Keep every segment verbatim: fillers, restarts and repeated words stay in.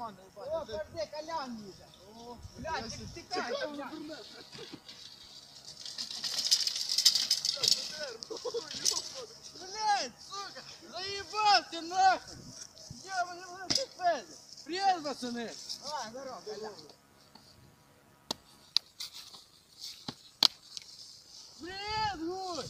карман, ебать. О, подожди, Колян їде. О, Блядь, ти втикай, чекай, Колян. він верне. Блядь, сука, заебал ты нахуй! Ёбаный в рот, ты пизда! Привет, пацаны! А, здорово, Колян. Привет, гусь!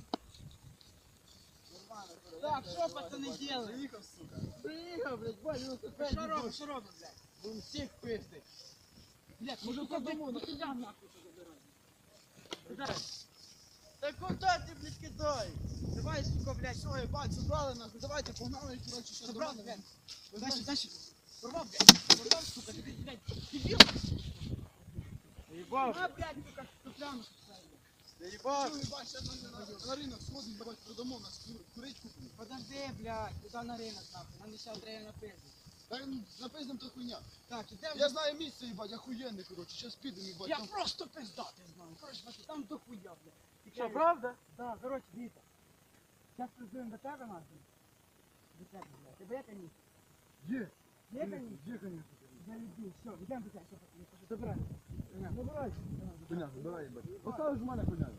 Так, що пацани делають? Приехал, сука. Приехал, блядь, бать, велосипед. Що робиш, що робиш, блядь? Будем всех пиздить. Блядь, може продуму, ну кидай нахуй, що забирай. Да куда ты, блядь, кидай? Давай, сука, блядь, Все, ебать, собрали нахуй, давайте, погнали, короче, сейчас Собрал, домой. блядь. Дальше, дальше. Порвал, блядь. Порвал, сука, ты, блядь, дебил. Ебал, А, блядь, сука, ступляну. да ебал. Все, ебать, сейчас на, на, на рынок сходим, давай, продамо, нас кур- курить купим. Подожди, блядь, куда на ринок, нахуй? Нам ще треба напиздити. Так, напиздим то хуйня. Так, ідемо. Я знаю місце, ебать, охуєнне, короче, сейчас підемо, ебать. Я там- просто пиздати знаю. Короче, пацан, там до хуя, блядь. Що, правда? Да, короче, дивіться. Зараз призуємо до тебе, нахуй. До тебе, блядь. Тебе є каністр? Є. Є каністр? Є, конечно. Я люблю. Все, йдемо до тебе, все, пацани. Забирай. Забирай. Коня, забирай, ебать. Поставиш в мене коня.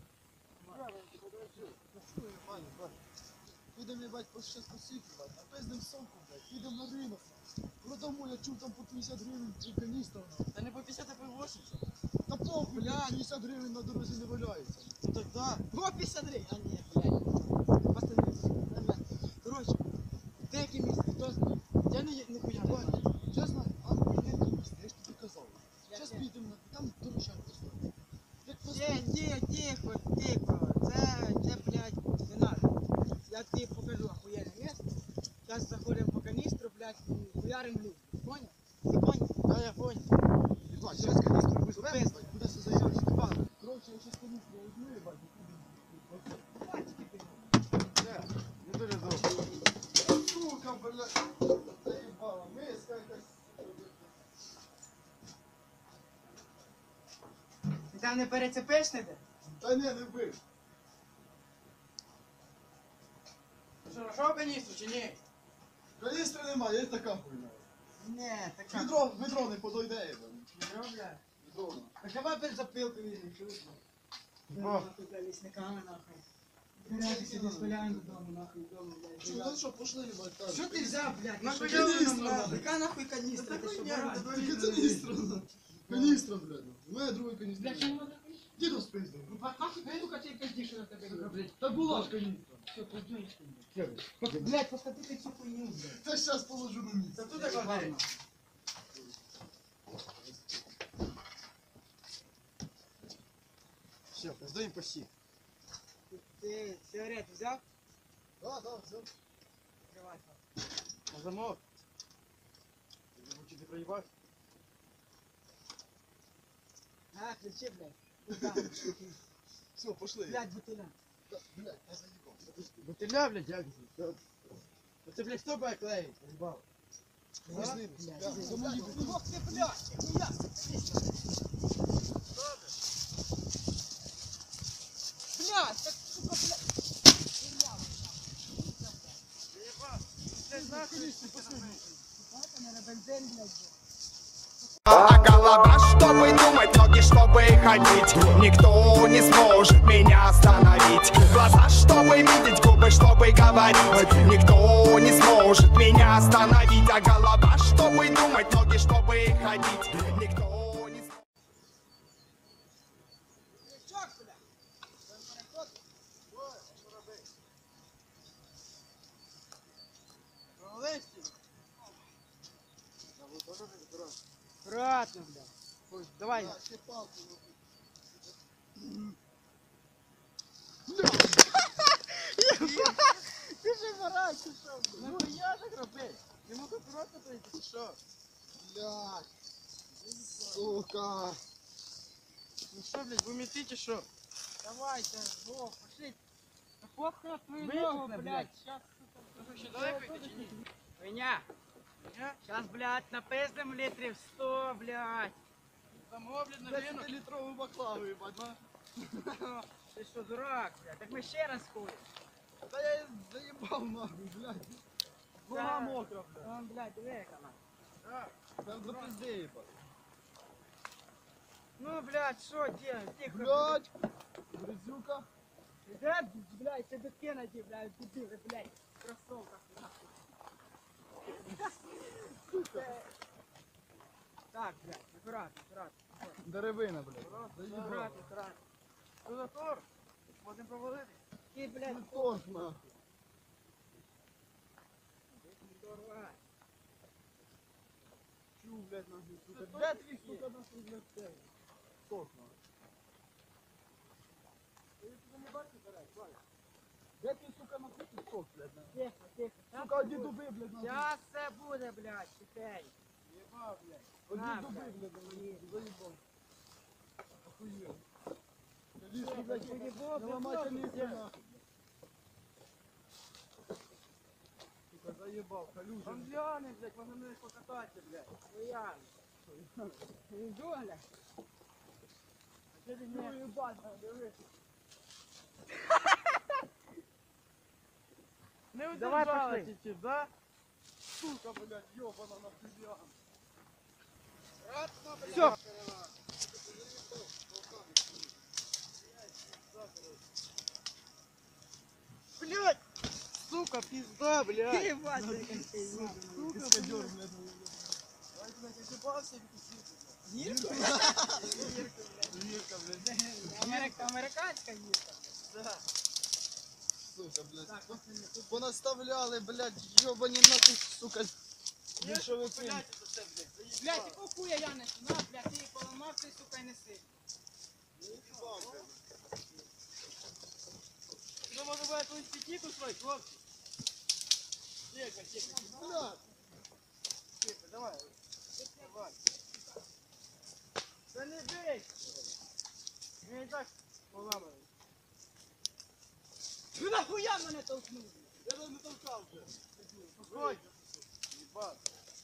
Підемо, ебать, по щас посіти, ебать. Напиздим сумку, блядь. Підемо на ринок. Продамо, я чув, там по п'ятдесят гривень у каністра. Та не по п'ятдесят, а по вісімдесят. Та похуй, блядь, п'ятдесят гривень на дорозі не валяється. Ну так да. По п'ятдесят гривень. А ні, блядь. Пацани, ребят. Короче, деякі місце, хто знає. Я не, не хуя не знаю. Чесно, а охуєнне місце, я ж тобі казав. Щас підемо, на- там дорожчанка стоїть. Як просто... Ні, ні, тихо, тихо. Це, це, блядь, не надо. Я тобі покажу охуєнне місце. Зараз заходимо по каністру, блядь, хуярим глюк. Понял? Ти понял? Да, я понял. Ебать, сейчас канистру вызовем, ебать, куда все заебать. Короче, я сейчас канистру возьму, ебать, да, не дуже добре. Сука, блядь, заебала, миска якась. Ти там не перецепиш ніде? Та не, не бив. Що, нашов каністру чи ні? Каністри нема, є така хуйня. Ні, така. Відро, відро не подойде, ебать. Відро, блядь. Відро. Так давай бензопилку візьмемо, чуєш? Бо. Нахуй, блядь, лісниками, нахуй. Гуляти сюди спаляємо додому, нахуй, вдома, блядь. Чу, ну що, пошли, ебать, там. Що ти взяв, блядь? Нахуй Що ти каністра, нам нахуй. Яка нахуй каністра? Ти що, баран? Тільки каністра, нахуй. Каністра, блядь. У мене другий каністра. Блядь, що не можна? Діду спиздив. Ну, нахуй, дай, сука, цей пиздіше на тебе. Блядь, Та була ж каністра. все, пиздуєш ти, блядь. Блядь, посади ти цю хуйню, блядь. Та щас положу на місце. Та тут так гарно. Все, пиздаємо по всіх. Ти сигарет взяв? Да, да, все. Відкривай. На замок. Ти не ти проїбав? А, ключи, блядь. Все, пошли. Блядь, бутиля. Да, блядь, я заїбав. Бутиля, блядь, як же? Це, блядь, хто буде клеїть? Заїбав. Пошли, блядь. За мої бутилі. Ох ти, блядь, ніхуя. Блядь, так, сука, блядь. А голова, чтобы думать, ноги, чтобы ходить. Никто не сможет меня остановить. Глаза, чтобы видеть, губы, чтобы говорить. Никто не сможет меня остановить. А голова, чтобы думать, ноги, чтобы ходить. Никто не сможет. Аккуратно, блядь. Ой, давай. Ти же барак, ти що, блядь? Ну я так робив. Ти мог акуратно пройти, чи що? Блядь. Сука. Ну що, блядь, ви метите, що? Давайте, во, пошли. Да похуй на твою Выкупно, ногу, блядь. блядь. Сейчас, сука. Ви ще далеко йти чи ні? Меня. Ні? Сейчас, блядь, напиздим литрів сто, блядь. Там блядь, на десятилітрову баклаву, їбать, на. Ти що, дурак, блядь? Так ми ще раз ходимо. Та я заїбав нахуй, блядь. Нога Да. мокра, блядь. Вон, блядь, диви, яка вона. Там до пизди, ебать. Ну, блядь, що делать? Тихо. Блядь! Грязюка. Да, блядь, ты битки найди, блядь, дебилы, блядь, в кроссовках, нахуй. Так, блядь, аккуратно, аккуратно. Деревина, блядь. Аккуратно, аккуратно. Що за тор? Можемо провалити? Ти, блядь, Не торг, нахуй. здорово. Чу, блядь, нахуй, сука. Де твій, сука, нахуй, блядь, цей? Сок, нахуй. Де ти, сука, нахуй, сок, блядь, нахуй? Тихо, тихо. Сука, оді дуби, блядь, нахуй. Сейчас все буде, блядь, тихень. Єба, блядь. На, Оді дуби, блядь. блядь, нахуй, заїбав. Охуєв. Тихо, Лізь, блядь, поїбав, не ламайте блядь, лізь, блядь. нахуй. Сука, заїбав, калюжа. Там гляни, блядь, можна мене покататися, блядь. Ну я. Іду, блядь. А що ти не їбать, дивись. Не Давай удержала пошли. чуть-чуть, да? Сука, блядь, ёбана на филиан. Все. Блядь! Сука, пизда, блядь! Ти ебать, Сука, каскадер, блядь. Ай, блядь, я ебался, Гірка? Ирка, блядь. Америка, американська гірка. Да. Сука, блядь. Так, ось вони тут. Понаставляли, блядь, ёбані нахуй, сука. Більшовики. Блядь, якого хуя я несу? На, блядь, ти її поламав, ти, сука, й неси. Ну, може, ви якусь пітіку свою, хлопці? Тихо, тихо, блядь. Тихо, давай. Давай. Та не бей! Він і так поламаний. Ви нахуя мене толкнули? Я тебе не толкав вже. Виходь. Єбать.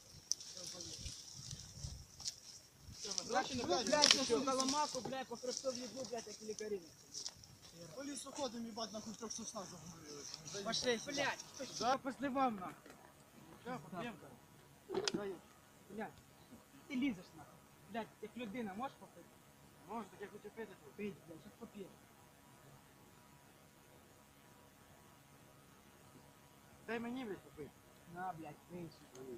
Блядь, блядь, на сука, ламаку, блядь, по хресту в'їбу, блядь, як лікарі. По лісу ходимо, їбать, нахуй в трьох соснах загубилися. Пошли, блядь, Да, посливав нахуй. Да, проблемка. блядь. Ти лізеш нахуй. Блядь, як людина, можеш попити? Може, так я хочу пити тут. Пить, блядь, щас поп'єш. Дай мені, блядь, попити. На, блядь, пий.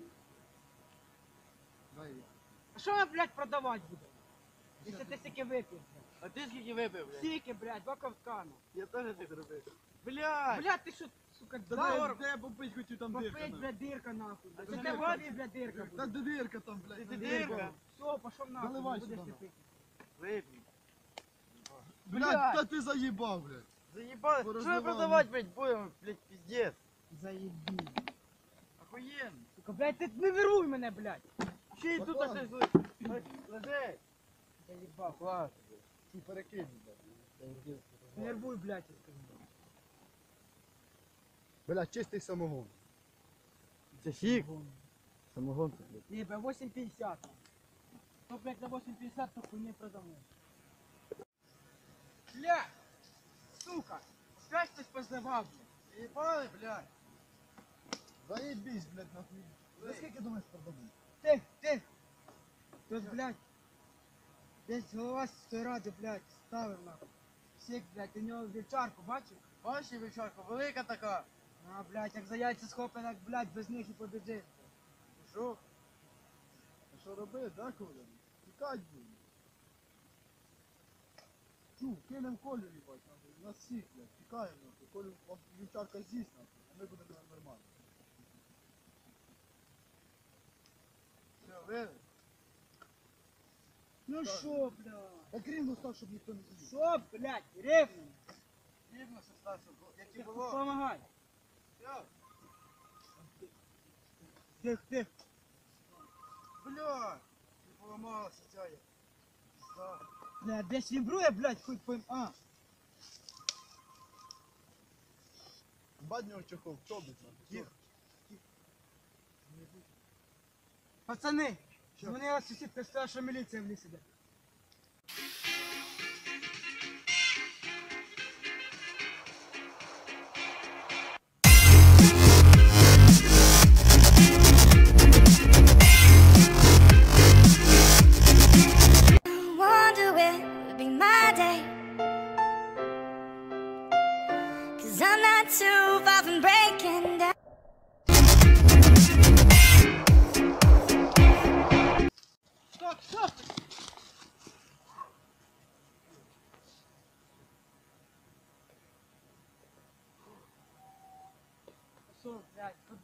Дай я. А що я, блядь, продавати буду? Якщо ти стільки вип'єш, блядь. А ти скільки випив, блядь? Стільки, блядь, два ковтка, ну. Я теж так зробив. Блядь! Блядь, ти що, сука, Та дар? де, де попить хотів там дирка? Попить, нахуй. блядь, дирка, нахуй. А Це це тебе дирка. воді, блядь, дирка Та буде. де дирка там, блядь? Ти та дирка. Все, пошов нахуй, Заливай не будеш сюди, ти пити. Випій. Блядь. Блядь, та ти заїбав, блядь. Заебал, что мы Порозливал, продавать, блядь, будем, блядь, пиздец. Заєбі. Охуенно. Сука, блядь, ти не вируй мене, блядь. Ще й тут Баклан. аж лежить. Лежить. Заєбав. Клас. Ти перекинь, блядь. Не нервуй, блядь, я скажу. Блядь, чистий самогон. Це хік. Самогон це, блядь. Не, бля, вісім п'ятдесят. То, блядь, за вісім п'ятдесят то хуйне продавай. Блядь, сука, опять хтось позливав, блядь. Ебали, блядь. Заебись, блядь, нахуй. За скільки думаєш продадуть? Ти, ти. Тут, блядь, десь голова з той ради, блядь, ставив нахуй. Всіх, блядь, у нього вівчарку, бачив? Бачиш, вечірка, велика така. А, блядь, як за яйця схопив, як, блядь, без них і побіжить. Що? А що робити, да, Коля? Тікать будемо. Чу, кинем Колю, їбать, нахуй. Нас всіх, блядь, тікаємо, нахуй. Колю, вам вівчарка з'їсть, нахуй, а ми будемо нормально. Все, вили. Ну Так. шо, блядь? Так рівно став, щоб ніхто не з'їв. Шо, блядь, рівно? Рівно все став, щоб було- як і Ти було. помагай. Все. Тих, тих. Бля. Не поламалася ця я. Пизда. Блядь, десь вібрує, блядь, хуй пойм. А, Бать нього чохол, чобить, нахуй. Тихо. пацани, вони ось сусідка сказала, що міліція в лісі іде.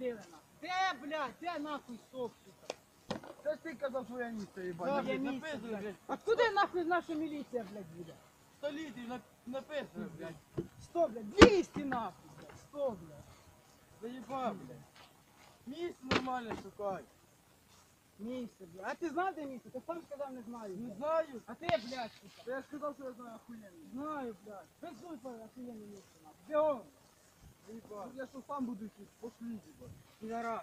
пустили нахуй. Де, блядь, де нахуй сок, сука? Це ж ти казав, що я місто, їбать. Що Напи- я місце, Написано, блядь? блядь. Откуда нахуй наша міліція, блядь, буде? Сто літрів нап- написано, блядь. Сто, блядь, двісті нахуй, блядь, сто, блядь. Заїбав, блядь. Місце нормально шукай. Місце, блядь. А ти знав, де місце? Ти сам сказав, не знаю. Не блядь. знаю. А ти, блядь, сука. Я ж сказав, що я знаю охуєнно. Знаю, блядь. Безуй, блядь, охуєнне місце, нахуй. Бігом. Заїбав. Я що сам буду йти, пошли, їбать. Підарас.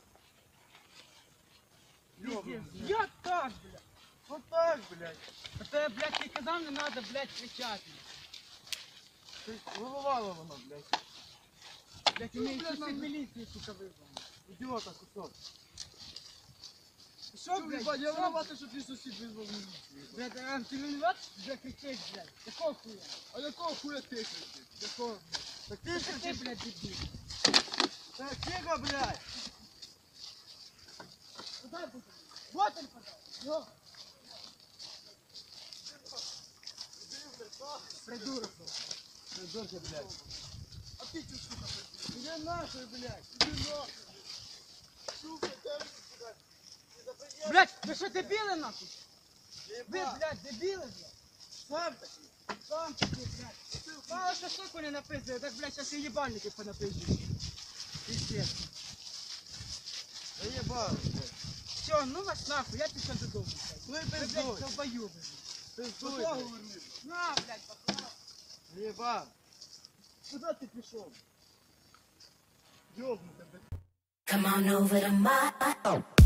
Йобаний, блядь. Як так, блядь? Ну так, блядь. А ти, блядь, ти казав, не треба, блядь, кричати. Ти головало воно, блядь. Блядь, Ну, у неї блядь, сусід нам- міліції, сука, визвав. Ідіота кусок. Що, блядь? Їбать, я Що, винуватий, що твій сусід визвав міліцію. блядь, а ти винуват? Блядь, кричиш, блядь. Якого хуя? А якого хуя ти кричиш? Якого? Так ти Ти, кричиш, блядь, дебіл. так тихо, блядь. Куда будем? Вот он подал. Йо. Придурок. Придурки, блядь. А ти чё, сука, блядь? Иди нахуй, блядь. Иди нахуй. Сука, дай мне, блядь. Ты запрещаешь? Блядь, ви що дебіли нахуй? Ви, Ебать. блядь, дебіли, блядь? Сам такий. Сам такий, блядь. Мало що суку не написує, так, блядь, зараз і їбальники понаписують. Пиздец. Заебал, блядь. Все, ну вас нахуй, я пішов додому, блядь. Ну и Ви, блядь, пиздуй. долбоюби. Пиздуй, Куда блядь. На, блядь, пацан. Заебал. Куда ты пришел? Ёбнутый, блядь. Come on over to my